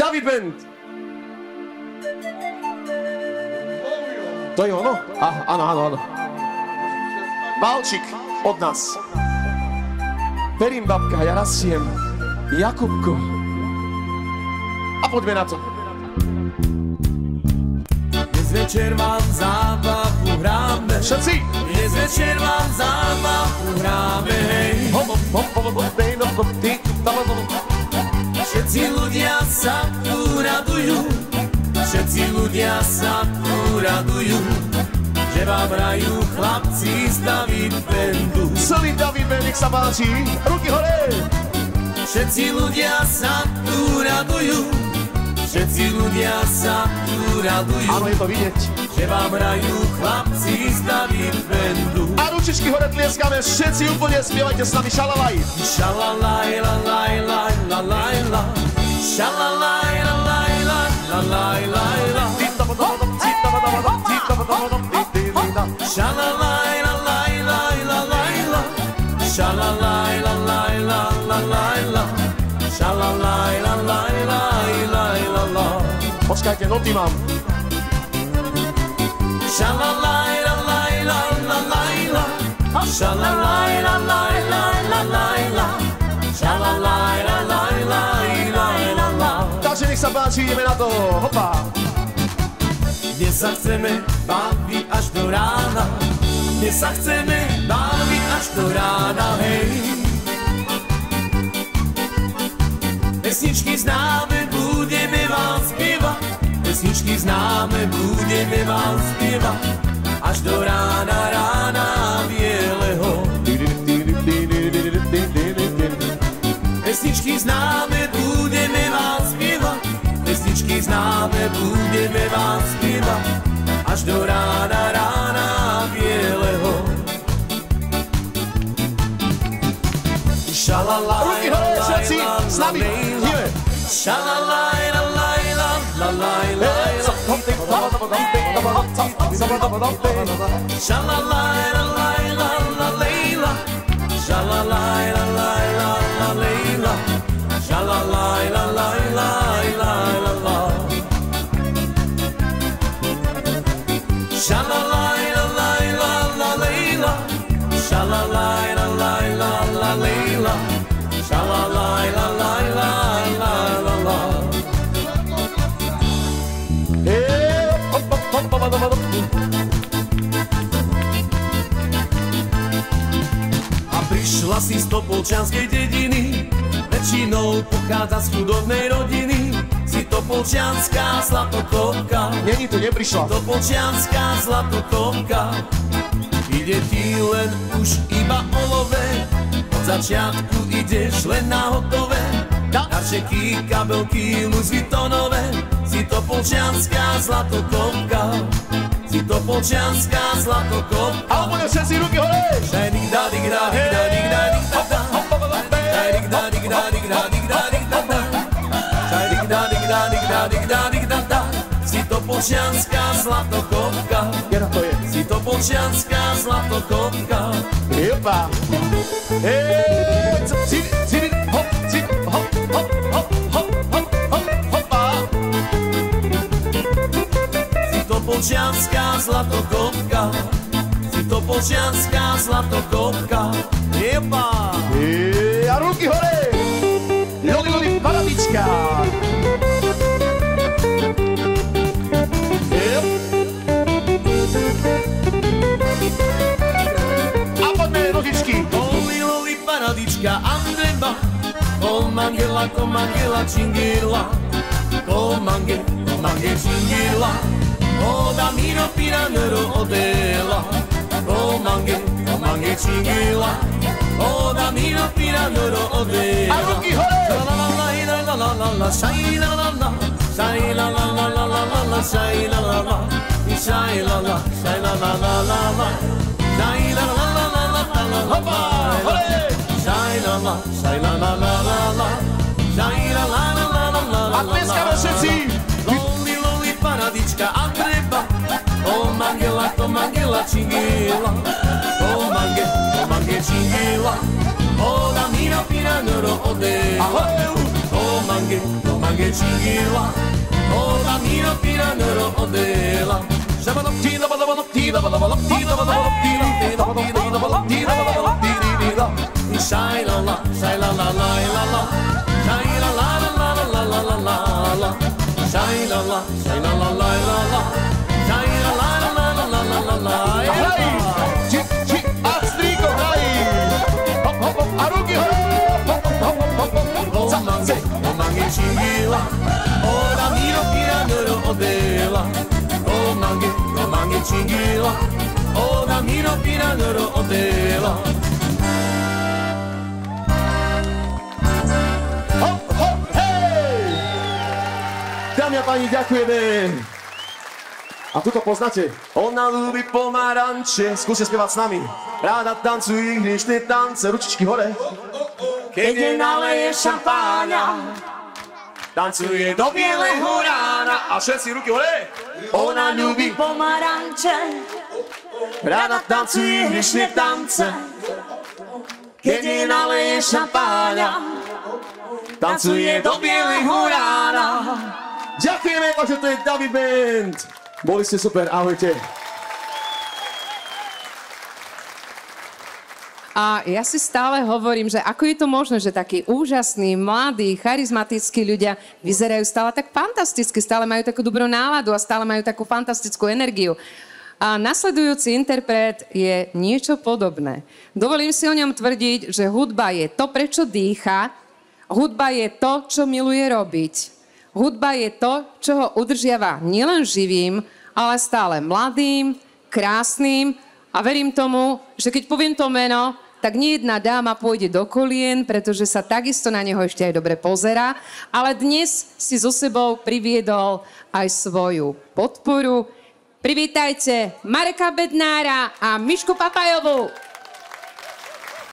David Band. To je ono? Áno. Valčík od nás. Verím, babka, ja rastiem. Jakubko. A poďme na to. Dnes večer vám zábavu hráme. Všetci. Dnes večer vám zábavu hráme. Všetci ľudia sa tu radujú. Všetci ľudia sa tu radujú, že vám hrajú chlapci z David Bandu. Celý David Band, nech sa páči. Ruky hore. Všetci ľudia sa tu radujú. Všetci ľudia sa tu radujú. Áno, je to vidieť. Že vám hrajú chlapci z David Bandu. A ručičky hore tlieskame, všetci úplne spievajte s nami šalalaj. Šalalaj, lalaj, laj, lalaj, la. Šalalaj, lalaj, laj, lalaj, laj, la. Šalalaj, lalaj, laj, lalaj, la. Šalalaj, lalaj, la, lalaj, la. Šalalaj, lalaj, laj, laj, la, la. Počkajte, noty mám. Šalalaj, lalaj, la, lalaj, la. Šalalaj, lalaj, la, lalaj, la. Šalalaj, lalaj, laj, laj, la, la. Takže nech sa páči, ideme na to. Hopa. Dnes sa chceme baviť až do rána. Dnes sa chceme baviť až do rána, hej. Pesničky známe, budeme vám spievať. Pesničky známe, budeme vám spievať. Až do rána, rána bieleho. Pesničky známe, budeme vám spievať. Pesničky známe, budeme vám spievať. Až do rána, rána bieleho. Šalalaj, Ruky hore, všetci s nami. Ideme. Šalalaj, lalaj, lalaj, lalaj, Šalalaj, lalaj, lalaj, la. Šalalaj, lalaj, lalaj, la. Šalalaj, lalaj, lalaj, la. Šalalaj, lalaj, lalaj, la. Šalalaj, lalaj, lalaj, la. Šalalaj, lalaj, lalaj, la. A prišla si z topolčianskej dediny, väčšinou pochádza z chudobnej rodiny. Si topolčianská zlatokovka. Není tu, neprišla. Topolčianská zlatokovka. Ide ti len už iba o love. Od začiatku ideš len na hotové. Darčeky, kabelky, Louis Vuittonové. Si topolčianská zlatokovka. Si topolčianská zlatokovka. A úplne všetci ruky hore. Si topolčianská zlatokovka. Kde to je? Si topolčianská zlatokovka. Jepa. Ciri, hop, hop, hop, hop, hop, hop, hop, hopa. Si topolčianská zlatokovka. Si topolčianská zlatokovka. Jepa. A ruky hore. Loli, paradička. A poďme ružičky. Loli, paradička, Andreba. Komangela, čingela. Komange, čingela. Oda miro piranero odela. Komange, čingela. Oda miro piranero odela. A ruky hore. La shai la la la, shai la la la la la la la, shai la la la, shai la la, shai la la la la la, shai la la la la la la la la, shai la la, shai la la la la la, shai la la la la la la la. A tlieskame všetci. Loli, paradička, Andreba. Komangela, čingela. Komange, čingela. Oda mira piranero odela. Mange chingila, oh la mira pira nero odela. Shabalopti la balopti la balopti la balopti la balopti la balopti la balopti la. Shai la la la la la. Shai la la la la la la la la. Shai la la la la la la. Shai la la la la la la la. Chi chi astrico dai. Hop hop hop arugi hop hop hop hop hop. Mange chingila, oh la mira pira nero odela. Mange chingila, oh la mira pira nero odela. Hop hop hej! Dámy a páni, ďakujeme. A tuto poznáte? Ona ľúbi pomaranče. Skúste spievať s nami. Ráda tancuje hriešne tance. Ručičky hore. Keď jej naleje šampáňa, tancuje do bieleho rána. A všetci ruky hore. Ona ľúbi pomaranče, ráda tancuje hriešne tance. Keď jej naleje šampáňa, tancuje do bieleho rána. Ďakujeme, že to je David Band. Boli ste super, ahojte. A ja si stále hovorím, že ako je to možné, že takí úžasní, mladí, charizmatickí ľudia vyzerajú stále tak fantasticky, stále majú takú dobrú náladu a stále majú takú fantastickú energiu. A nasledujúci interpret je niečo podobné. Dovolím si o ňom tvrdiť, že hudba je to, prečo dýcha, hudba je to, čo miluje robiť. Hudba je to, čo ho udržiava nielen živým, ale stále mladým, krásnym a verím tomu, že keď poviem to meno, tak nie jedna dáma pôjde do kolien, pretože sa takisto na neho ešte aj dobre pozerá, ale dnes si so sebou priviedol aj svoju podporu. Privítajte Mareka Bednára a Mišku Papajovú.